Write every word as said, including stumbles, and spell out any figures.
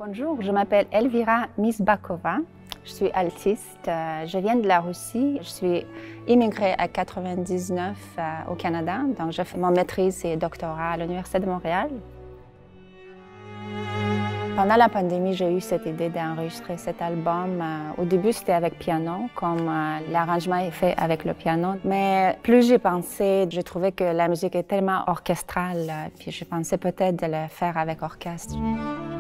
Bonjour, je m'appelle Elvira Misbakova. Je suis altiste. Je viens de la Russie. Je suis immigrée à quatre-vingt-dix-neuf euh, au Canada. Donc, j'ai fait mon maîtrise et doctorat à l'Université de Montréal. Pendant la pandémie, j'ai eu cette idée d'enregistrer cet album. Euh, au début, c'était avec piano, comme euh, l'arrangement est fait avec le piano. Mais plus j'y pensais, je trouvais que la musique est tellement orchestrale, euh, puis je pensais peut-être de le faire avec orchestre.